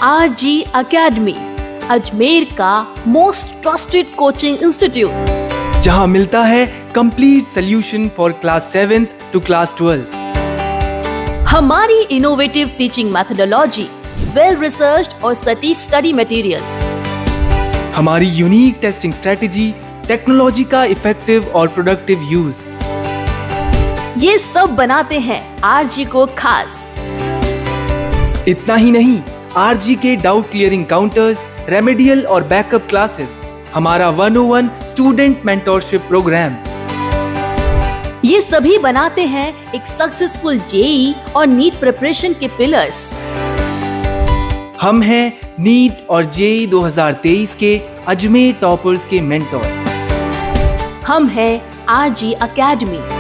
RG Academy, Ajmer का most trusted coaching institute, जहां मिलता है complete solution for class 7th to class 12th। हमारी innovative teaching methodology, well researched और सटीक स्टडी मटेरियल, हमारी यूनिक टेस्टिंग स्ट्रेटेजी, टेक्नोलॉजी का इफेक्टिव और प्रोडक्टिव यूज, ये सब बनाते हैं RG को खास। इतना ही नहीं, RG के डाउट क्लियरिंग काउंटर्स, रेमेडियल और बैकअप क्लासेस, हमारा 101 स्टूडेंट मेंटोरशिप प्रोग्राम, ये सभी बनाते हैं एक सक्सेसफुल JEE और नीट प्रिपरेशन के पिलर्स। हम हैं नीट और JEE 2023 के अजमेर टॉपर्स के मेंटोर्स। हम हैं RG Academy।